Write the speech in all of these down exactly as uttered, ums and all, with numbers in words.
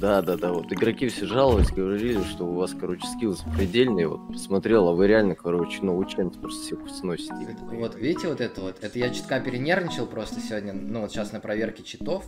Да-да-да, вот игроки все жаловались, говорили, что у вас, короче, скилл запредельный. Вот посмотрел, а вы реально, короче, ну, учент просто всех сносите. Вот, видите, вот это вот? Это я чутка перенервничал просто сегодня, ну, вот сейчас на проверке читов.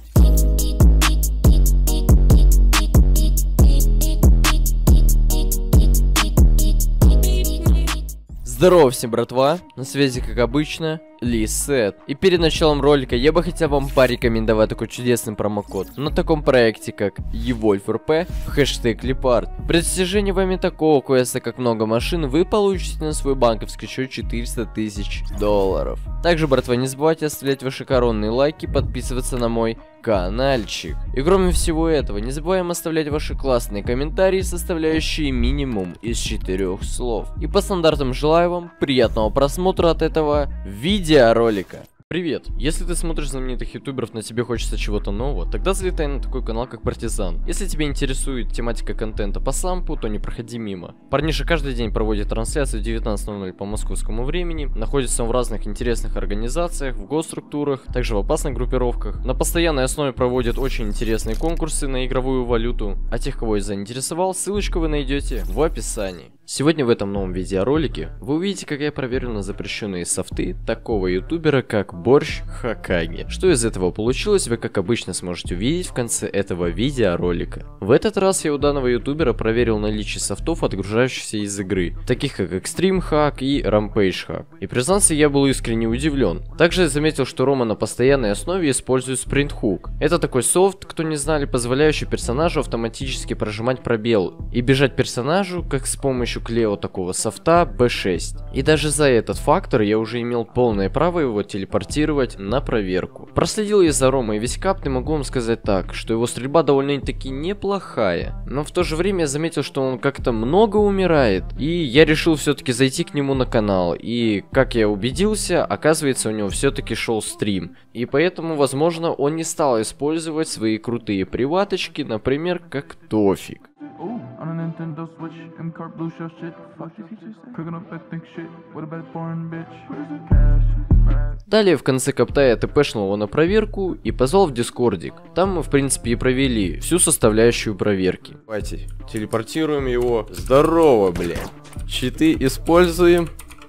Здорово всем, братва, на связи как обычно, Лисет. И перед началом ролика я бы хотел вам порекомендовать такой чудесный промокод на таком проекте как evolve.rp в хэштег Липард. При достижении вами такого квеста как много машин вы получите на свой банковский счет четыреста тысяч долларов. Также, братва, не забывайте оставлять ваши коронные лайки, подписываться на мой канальчик. И кроме всего этого, не забываем оставлять ваши классные комментарии, составляющие минимум из четырех слов. И по стандартам желаю вам приятного просмотра от этого видеоролика. Привет! Если ты смотришь знаменитых ютуберов, но тебе хочется чего-то нового, тогда залетай на такой канал, как Партизан. Если тебя интересует тематика контента по сампу, то не проходи мимо. Парниша каждый день проводит трансляции в девятнадцать ноль ноль по московскому времени, находится в разных интересных организациях, в госструктурах, также в опасных группировках. На постоянной основе проводит очень интересные конкурсы на игровую валюту, а тех, кого я заинтересовал, ссылочку вы найдете в описании. Сегодня в этом новом видеоролике вы увидите, как я проверил на запрещенные софты такого ютубера, как Борщ Хокаги. Что из этого получилось, вы как обычно сможете увидеть в конце этого видеоролика. В этот раз я у данного ютубера проверил наличие софтов, отгружающихся из игры, таких как Extreme Hack и Rampage Hack. И признаться, я был искренне удивлен. Также я заметил, что Рома на постоянной основе использует Sprint Hook. Это такой софт, кто не знали, позволяющий персонажу автоматически прожимать пробел и бежать персонажу, как с помощью Клео такого софта би шесть. И даже за этот фактор я уже имел полное право его телепортировать на проверку. Проследил я за Ромой весь кап, и могу вам сказать так, что его стрельба довольно-таки неплохая. Но в то же время я заметил, что он как-то много умирает. И я решил все-таки зайти к нему на канал. И как я убедился, оказывается, у него все-таки шел стрим. И поэтому, возможно, он не стал использовать свои крутые приваточки, например, как Тофик. On a Nintendo Switch, M-Cart Blue Shell shit. Fuck did he just say? Cooking up ethnic shit. What about porn, bitch? What is it? Cash. Далее в конце капта я тпшнул его на проверку и позвал в дискордик. Там мы в принципе и провели всю составляющую проверки. Давайте телепортируем его. Здорово, блядь. Читы используем.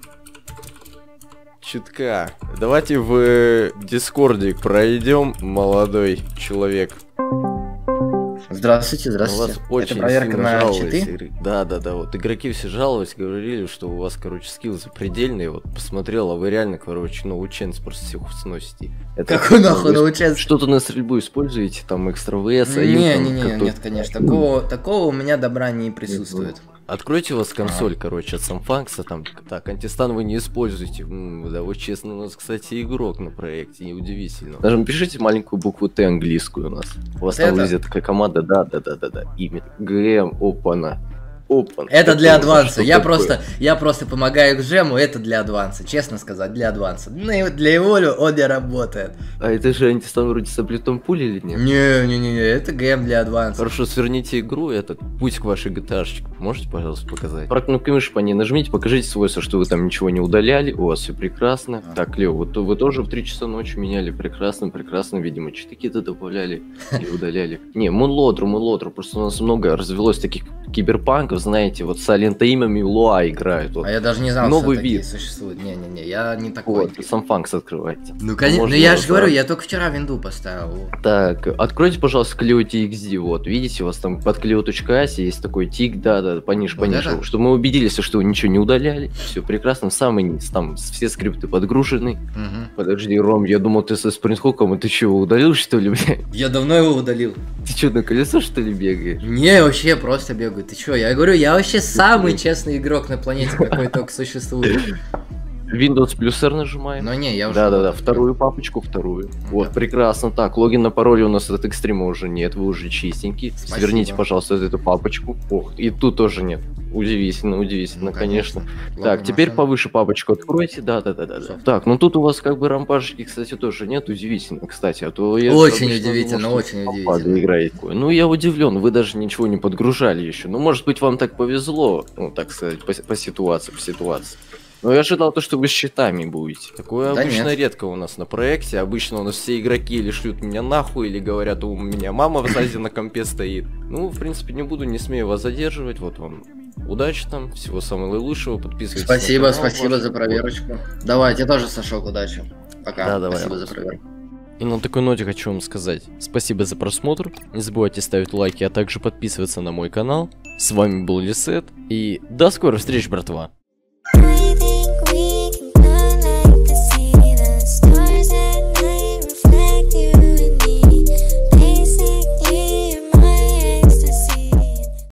Чутка. Давайте в дискордик пройдем, молодой человек. Здравствуйте, здравствуйте. У вас очень Это проверка на читы? Да, да, да. Вот игроки все жаловались, говорили, что у вас, короче, скилл запредельный. Вот посмотрел, а вы реально, короче, ну, ученц просто всех сносите. Это какой нахуй на ученц? Что-то на стрельбу используете, там, экстра ВС, а Не, не, не, нет, конечно. Такого, такого у меня добра не присутствует. Откройте у вас консоль, короче, от Самфанкса, там, так, антистан вы не используете. М-м, да, вот честно, у нас, кстати, игрок на проекте, неудивительно. Даже пишите маленькую букву Т английскую у нас. У вас вот там везде такая команда, да, да, да, да, да, имя, ГМ, опана. Open. Это, это для адванса. Я просто, я просто помогаю к джему, это для адванса. Честно сказать, для адванса. Ну и для Эволю он не работает. А это же антистан вроде с облитом пули или нет? Не-не-не, это ГМ для адванса. Хорошо, сверните игру, этот путь к вашей джи ти эй-шечке. Можете, пожалуйста, показать? Про кнопку мыши по ней нажмите, покажите свойства, что вы там ничего не удаляли, у вас все прекрасно. А. Так, Лео, вот вы тоже в три часа ночи меняли прекрасно, прекрасно, видимо, читы какие-то добавляли и удаляли. Не, Мунлодру, Мунлодру, просто у нас много развелось таких киберпанков, знаете, вот с Алентаимами Луа играют. Вот. А я даже не знал, новый что вид такие существуют. Не-не-не, я не такой. Вот, Самфанкс открывайте. Ну, конечно, ну, я же говорю, я только вчера винду поставил. Так, откройте, пожалуйста, Clio ти экс ди, вот, видите, у вас там под Clio.as есть такой тик, да-да, пониже, вот пониже, это? чтобы мы убедились, что вы ничего не удаляли, все прекрасно, самый низ, там все скрипты подгружены. Угу. Подожди, Ром, я думал, ты со спринтхуком, и ты чего, удалил, что ли, блядь? Я давно его удалил. Ты что, на колесо, что ли, бегаешь? Не, вообще просто бегаю, ты чё, я говорю, я вообще самый честный игрок на планете, какой только существует. Windows плюс R нажимаем. Но не, я уже... Да-да-да, вторую папочку, вторую. Ну, вот, да. Прекрасно. Так, логин на пароле у нас от экстрима уже нет, вы уже чистенький. Спасибо. Сверните, пожалуйста, эту папочку. Ох, и тут тоже нет. Удивительно, удивительно, ну, конечно. конечно. Так, Ладно, теперь машина. Повыше папочку откройте. Да-да-да-да. Так, ну тут у вас как бы рампашечки, кстати, тоже нет. Удивительно, кстати. А то я очень удивительно, думал, очень удивительно. Играет. Ну, я удивлен, вы даже ничего не подгружали еще. Ну, может быть, вам так повезло, ну, так сказать, по, по ситуации, по ситуации. Ну, я ожидал то, что вы с щитами будете. Такое Да обычно нет. редко у нас на проекте. Обычно у нас все игроки или шлют меня нахуй, или говорят, у меня мама в зазе на компе стоит. Ну, в принципе, не буду, не смею вас задерживать. Вот вам удачи там, всего самого лучшего. Подписывайтесь Спасибо, на канал спасибо ваш. за проверочку. Давай, тебе тоже, Сашок, удачи. Пока. Да, давай, Спасибо за Роман. проверку. И на такой ноте хочу вам сказать спасибо за просмотр. Не забывайте ставить лайки, а также подписываться на мой канал. С вами был Лисет. И до скорых встреч, братва.